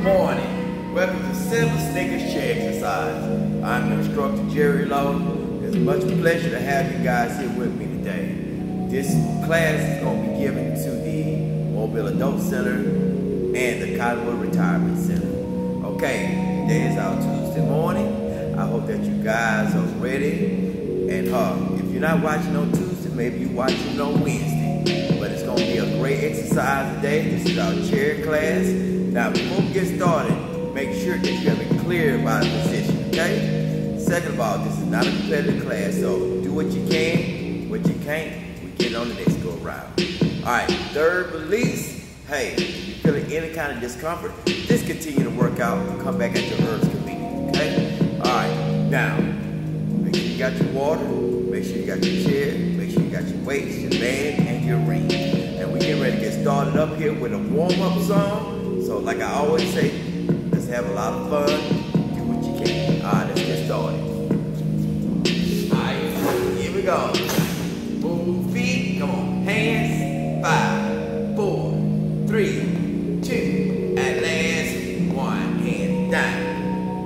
morning. Welcome to Simple Sneakers Chair Exercise. I'm your instructor, Jerry Lowe. It's much pleasure to have you guys here with me today. This class is going to be given to the Mobile Adult Center and the Cottonwood Retirement Center. Okay, today is our Tuesday morning. I hope that you guys are ready. And if you're not watching on Tuesday, maybe you're watching on Wednesday. But it's going to be a great exercise today. This is our chair class. Now, before we get started, make sure that you have it clear about the position, okay? Second of all, this is not a competitive class, so do what you can. What you can't, we get on the next go around. All right, third but least, hey, if you're feeling any kind of discomfort, just continue to work out and come back at your herbs convenience, okay? All right, now, make sure you got your water, make sure you got your chair, make sure you got your weights, your band, and your ring. And we get ready to get started up here with a warm-up song. So like I always say, let's have a lot of fun, do what you can. All right, let's get started. All right, here we go. Move feet, come on. Hands, 5, 4, 3, 2, and last 1. Hands down,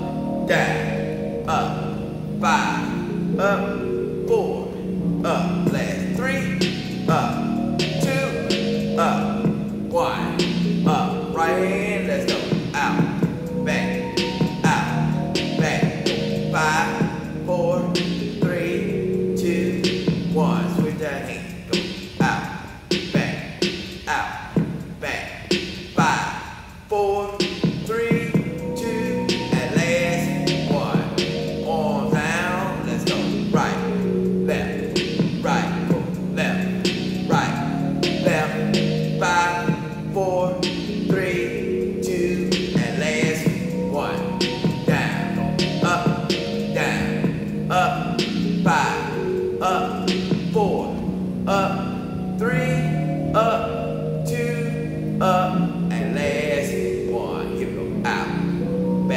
up, 5, up, 4, up, last 3, up, 2, up, 1, up. Right hand, let's go. Out, back, 5, 4, 3, 2, 1. Switch that hand. Go. Out, back, 5, 4, 3, 2, and last 1. Arms down, let's go. Right, go. Left, right, 5, 4, 3, 2, and last 1. Down, up, 5, up, 4, up, 3, up, 2, up, and last 1. Here we go. Out,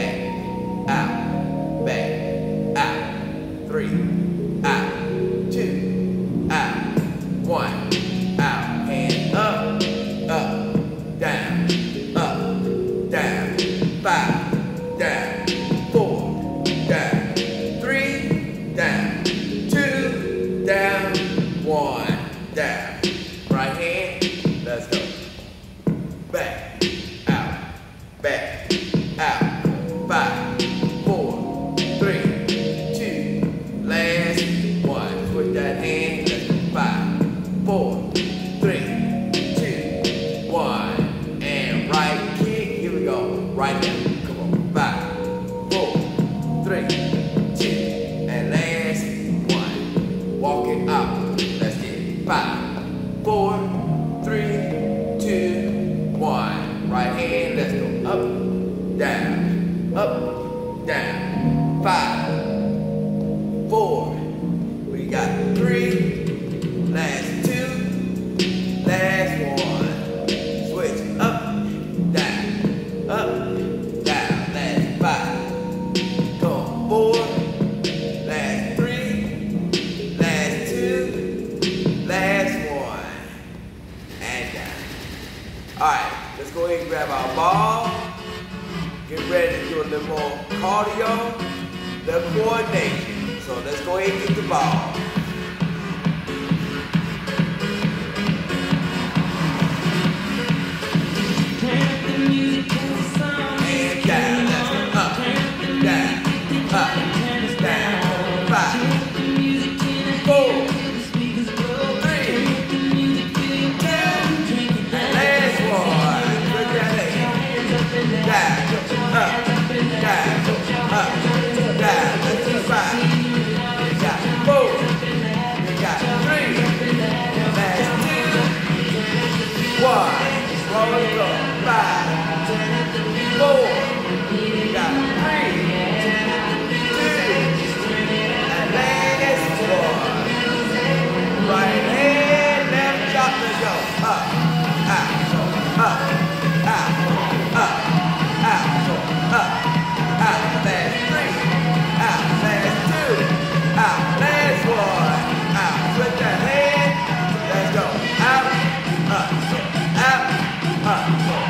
back, 3, out, 2, out, 1, out. Hand up, down, 5, down, 4, down, 3, down, 2, down, 1, down. Right hand, let's go. Back, out, 5, 4, 3, 2, last 1. Switch that hand, let's go. 5, 4, 3, 2, 1. And right kick, here we go. Right now. 5, 4, 3, 2, and last 1. Walk it out. Let's get it. 5, 4, 3, 2, 1. Right hand, let's go. Up, down, 5, 4. We got 3, last 2, last 1. Switch up, down, last 5, go 4, last 3, last 2, last 1, and down. Alright, let's go ahead and grab our ball. Get ready to do a little more cardio, little coordination. So let's go ahead and get the ball. Let's go. Out, up,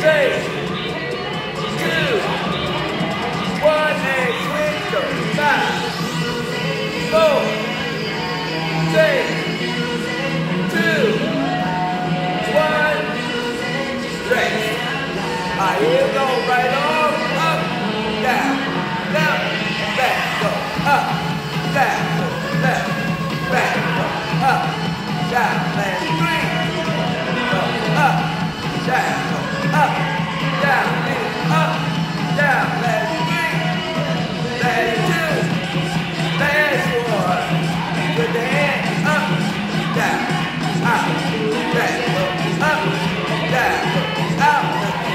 Here we go, right on, up, down, down, back, go, up, down, go, left, back, go, up, down, last 3, go, up, down, go, up, down, up, down, last 3, last 2, last 1, with the hand, up, down, out, back, go, up, down, go, out,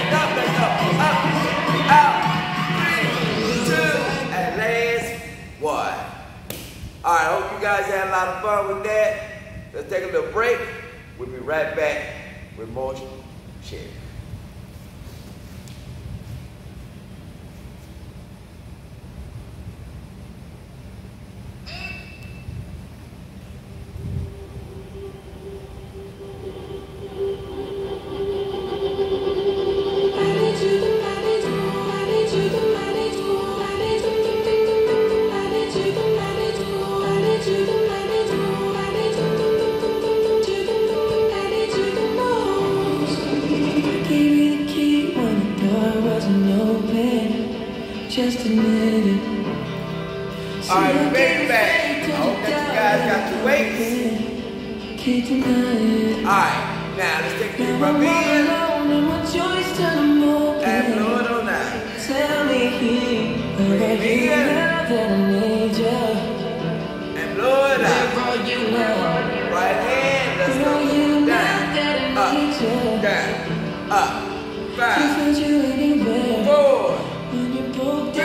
Alright, I hope you guys had a lot of fun with that. Let's take a little break. We'll be right back with more shit. Just admit it. Alright, we're back. I hope that you guys got your weights. Can't deny it. Alright, now let's take the rub in. And blow it on now. Tell me breathe in. that I need you. And blow it out. Right hand, let's go. Down, up, 5, 4, 3, 2, 1.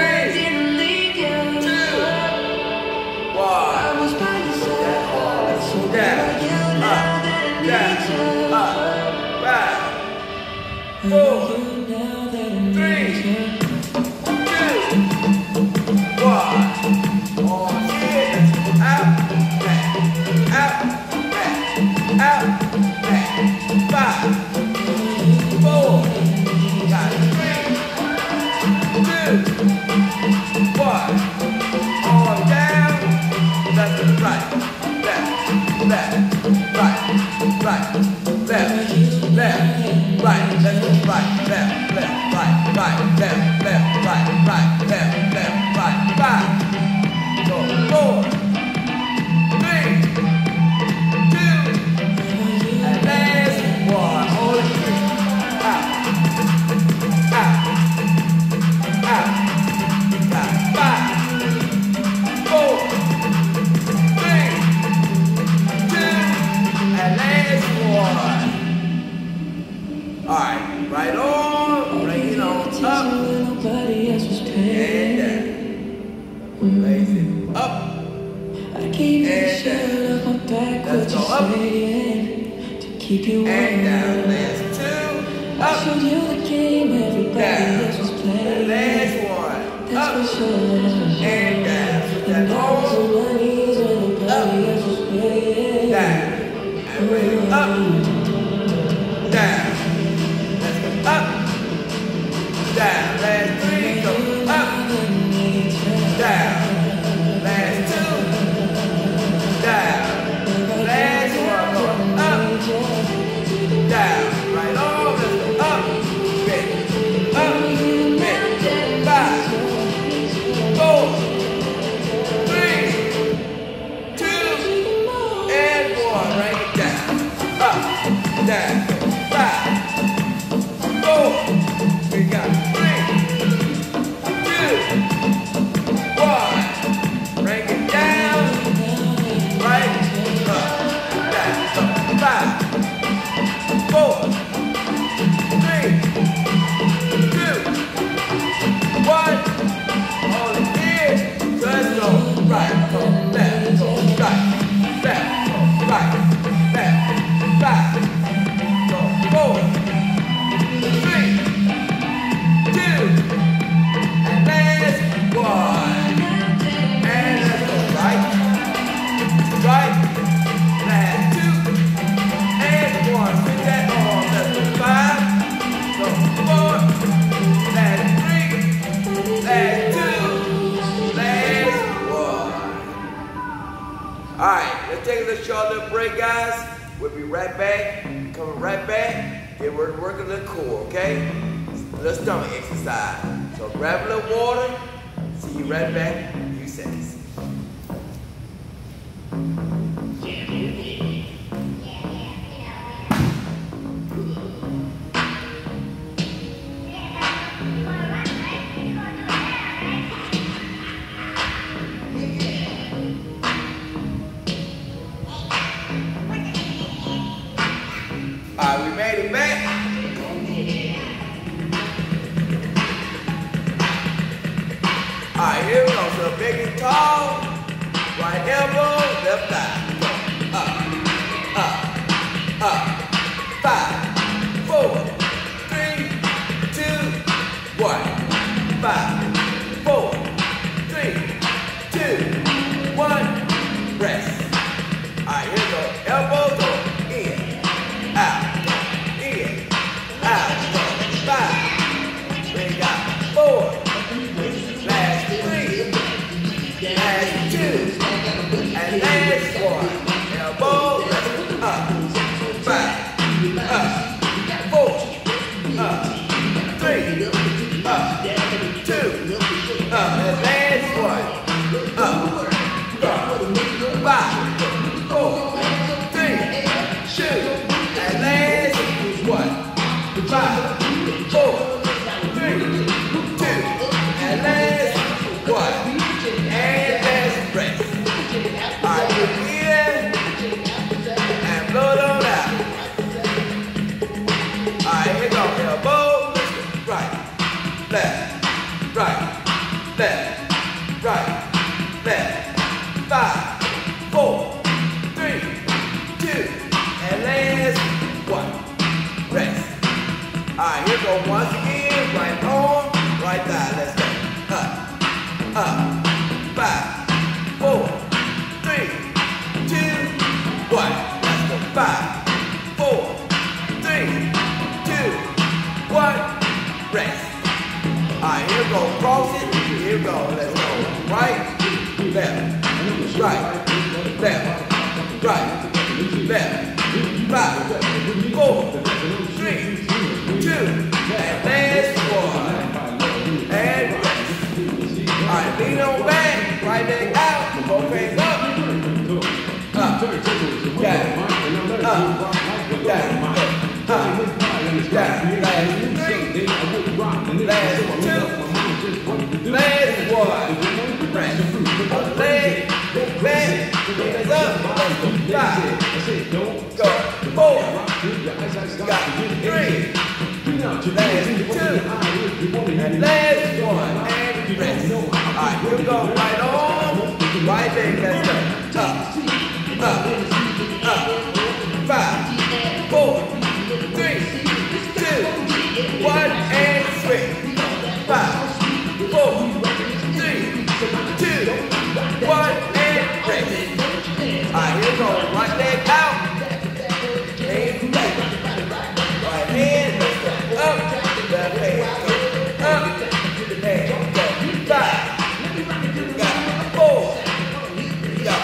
Down, up, 5, 4, 3, 2, 1. On here, out, back, out, back, out, back. 5, 4, got 3, 2, 1. On down, left and right, left, left, right, right, left, left, right, left, right, left, left, right, right, left, left, right, right, left, left, right, 5. Go 4, 3, 2, and last 1. Hold it. Out, out, out. Got 5, 4, 3, 2, and last 1. Alright, right on, bring it on up, and down. Raise it up, and down. Let's go up, and down. Last 2, up, down. And last 1, up, and down. Put that on, up, down, and bring it up, down. Let's go up, down. Last 3, go up, down. Last 2, down. Last 1, go up, down. Right on, let's go up, bend, up, bend. 5, 4, 3, 2, and 1. Bring it down, up. short little break, guys. We'll be right back. Coming right back. Get ready to work a little core, okay? A little stomach exercise. So grab a little water. See you right back in a few seconds. Alright, we made it back. Alright, here we go. So big and tall. Right elbow, left thigh. Up, up, up. 5, 4, 3, 2, 1. 5, 4, 3, 2, 1. Rest. Alright, here we go. Elbow, go in. Out, in, out, 5, we got 4, last 3, last 2, and last 1, elbow, up, 5, up, 4, up, 3, up, 2, up, and last 1, up, 5, 4, 3, 2, and last 1, 5, 4, 3, 2, and last 1, and last breath. Alright, breathe in and blow it on out. Alright, here we go. Elbow, right, left, right, left, right, left. 5, 4, 3, 2, and last 1. Rest. Alright, here we go once again. Right arm, right thigh. Let's go. Up, up. 5, 4, 3, 2, 1. Let's go. 5, 4, 3, 2, 1. Rest. Alright, here we go. Cross it. Here we go. Let's go. Right, left, right, left, right, left. 5, 4, 3, 2, and last 1. And rest. Alright, lean on back, right leg out, both hands up. Up, down, up, down, up, down. Last 3, last 2, last 1. Rest. Other leg, back, hands up, 5, go, 4, got 3, last 2, and last 1, and rest. Alright, here we go, right arm, right leg, let's go. Up, up, up, 5, 4, 3, 2, 1, and swing. 5, 4, 3, 2, 1, and rest. Alright, here we go, right leg out, hands back, right hand, up, left hand, up, hand, go, 5, got 4, got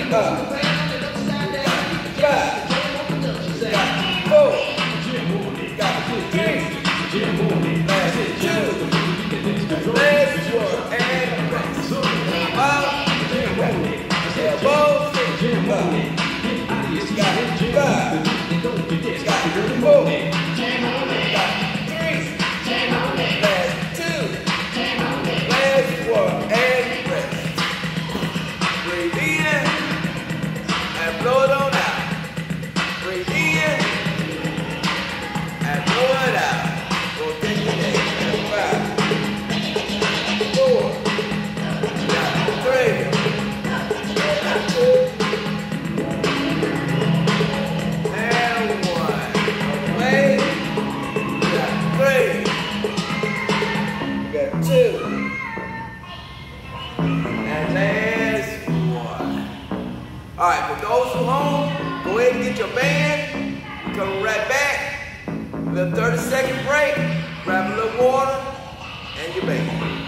Alright, for those who home, go ahead and get your band. We're coming right back. A little 30-second break. Grab a little water and your band.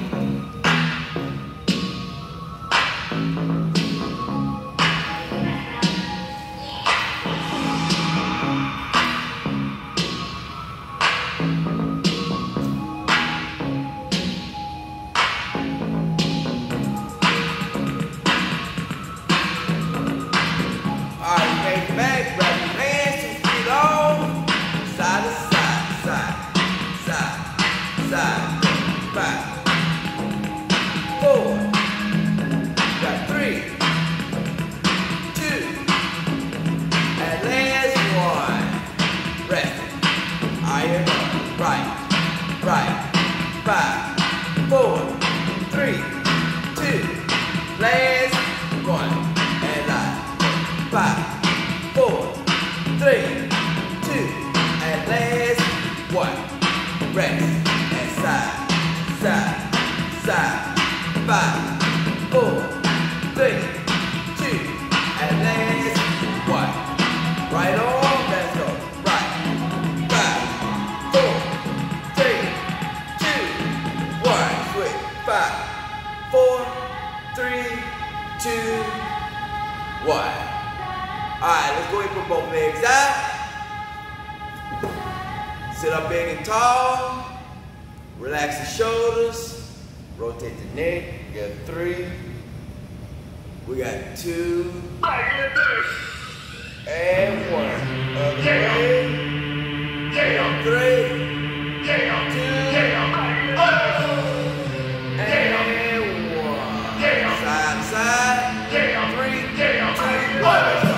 Alright, let's go ahead and put both legs out. Sit up big and tall. Relax the shoulders. Rotate the neck. We got 3. We got 2. And 1. Other way. 3. 2. And 1. Side to side. 3, 2, 1.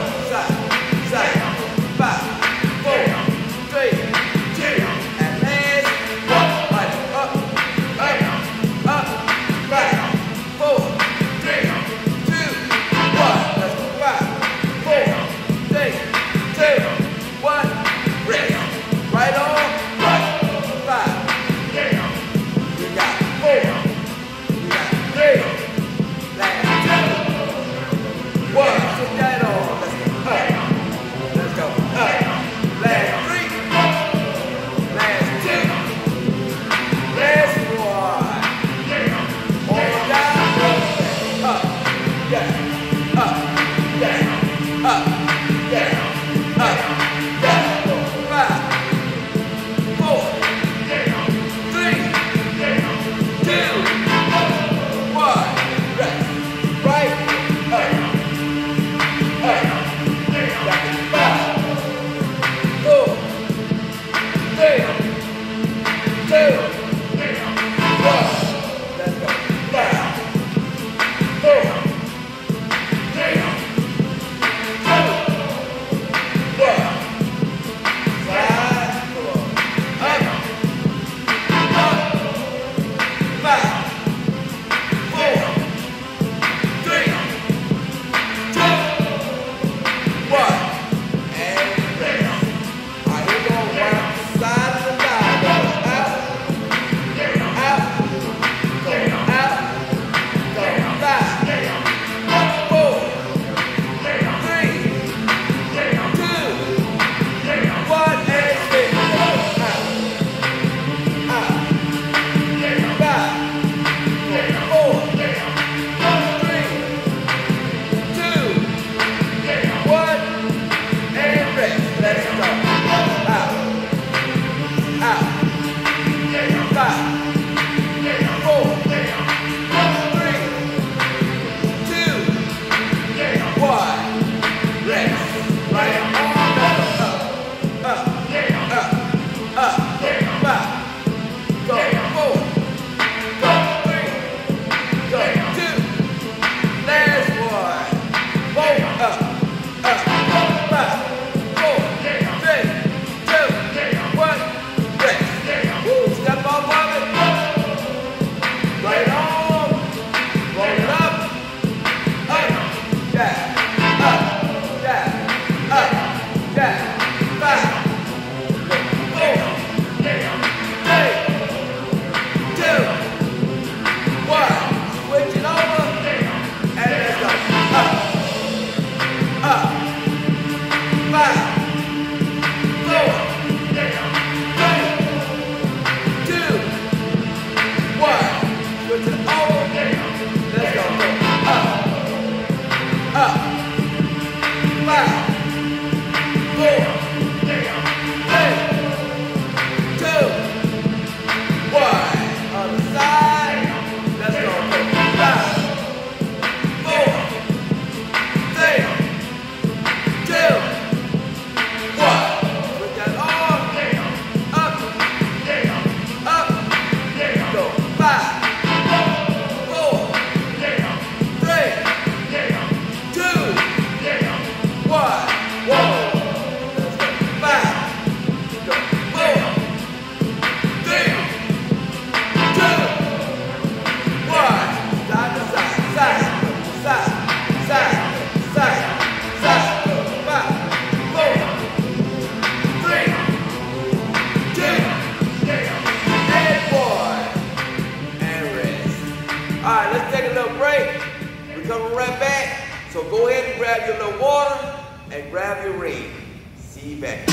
We're coming right back. So go ahead and grab your little water and grab your ring. See you back.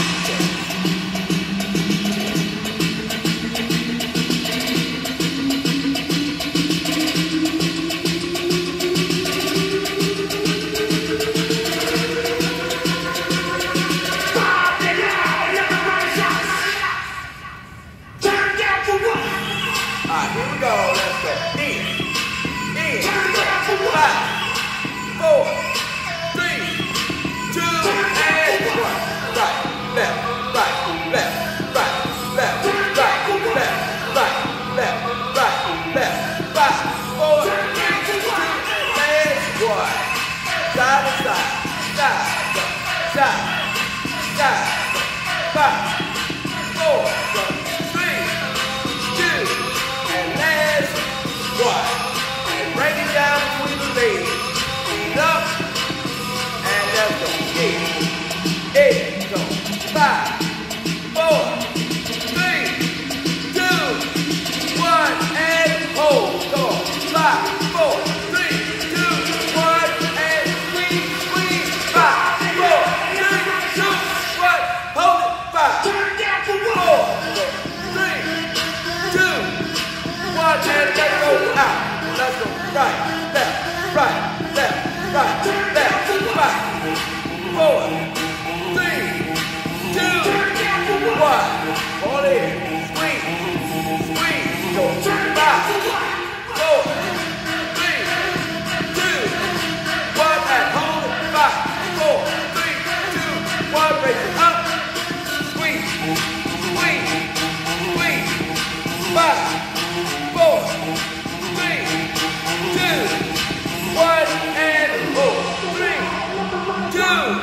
Alright, here we go. Let's go. In. 5, 4, 3, 2, and 1. Right, left, right, left, right, left, right, left, right, left, right, left. 5, 4, 3, 2, and 1. Side to side, side, side, side. 5, 4, 3, 2, and last one. And break it down between the legs. Feet up. And let's go. 8, go. 5, 4, 3, 2, 1, and hold. Go. 5, 4, 3, 2, 1, and squeeze, squeeze. 5, 4, 3, 2, 1. Hold it. 5, 4, 3, 2, 1, and let's go out. Let's go right, left, right, left, right, left. 5, 4, 3, 2, 1. Hold it. Squeeze, squeeze. Go. 5, 4, 3, 2, 1, and hold it. 5, 4, 3, 2, 1. Raise it up. Squeeze, squeeze, squeeze. 5, 4, 3, 2, 1, and hold. 3, 2,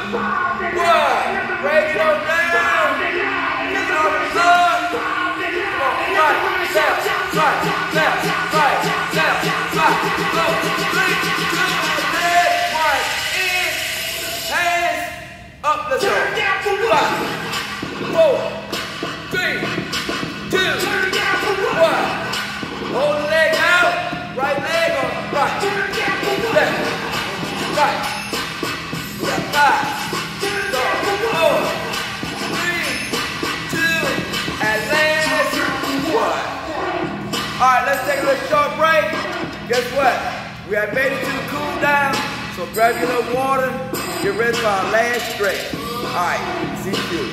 1. Break it on down. Get it on the floor. Come on. Right, left, right, left, right, left, right. Go. 3, 2, and 1. In. Hands up. Let's go. 5, 4, 3, 2, 1. Hold the leg out. Right leg on right. Left. Right. We got 5, 4, 3, 2, and last 1. Alright, let's take a little short break. Guess what? We have made it to the cool down. So grab your little water. Get ready for our last stretch. Alright, see you.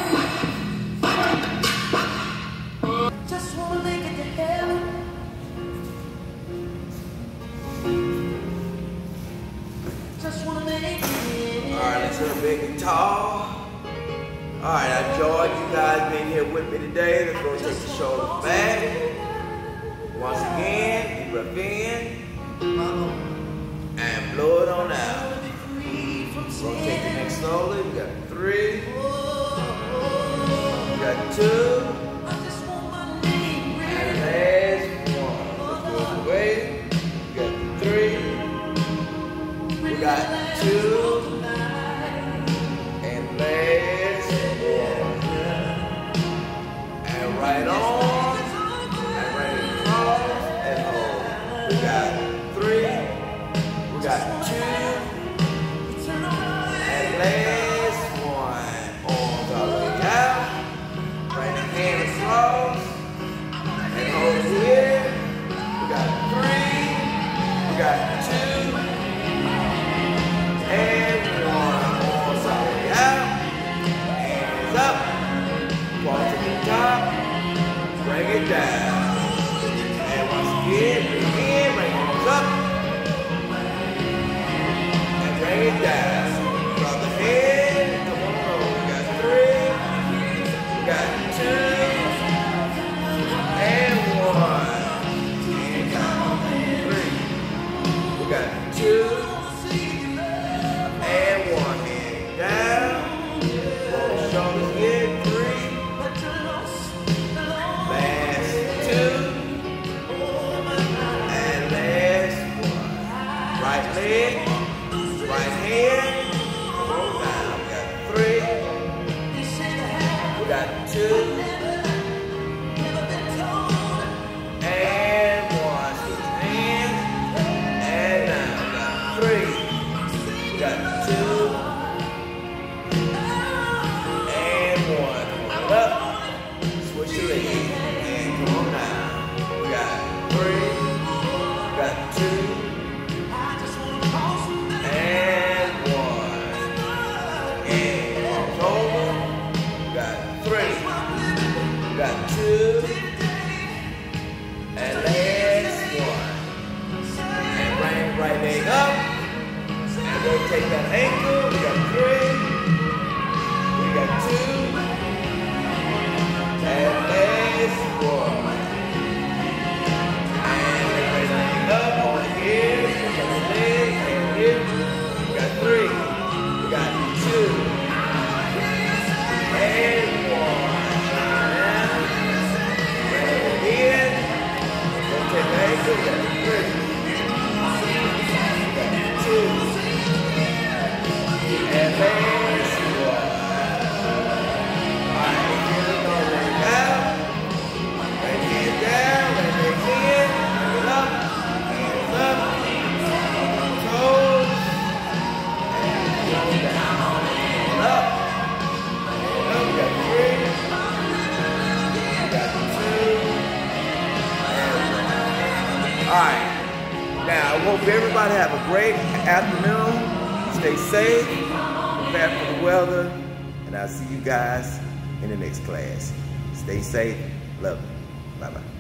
Just wanna make it to heaven. Just wanna make it. Alright, let's hit a big guitar. Alright, I enjoyed you guys being here with me today. Let's go take the shoulders back. Once again, deep breath in. And blow it on out. We're going to take the next slowly. We got 3. We got 2. And last 1. Let's go away. We got 3. We got 2. And last 1. And right on. And right across. And hold. We got 3. We got 2. And last 1. Arms all the way out. Bring the hand across. And hold it here. We got 3. We got 2. And 1. Arms all the way out. Hands up. Cross to the top. Bring it down. And once again, bring it in. Bring it up. And bring it down. Drop the head. Come on over. We got 3. We got 2. And 1. And down. 3. We got 2. And 1. Hand down. Roll the shoulders in. 3. Last 2. And last 1. Right leg. Right hand. Come on down. We got 3. We got 2. And 1. Switch hands. And down. We got We'll take that ankle. We got 3. We got 2. And last 1. And raise up on here. We got the leg and here. We got 3. We got 2. And 1. And again. We'll take the ankle. We got 3. 2 and last 1. Alright, here we go. Lay down. Lay hands down. Lay legs in. Hands up. Hands up. Toes. And go down. And up. And up. We got 3. We got 2. And 1. Alright. Now, I hope everybody have a great afternoon. Stay safe, prepare for the weather, and I'll see you guys in the next class. Stay safe. Love you. Bye-bye.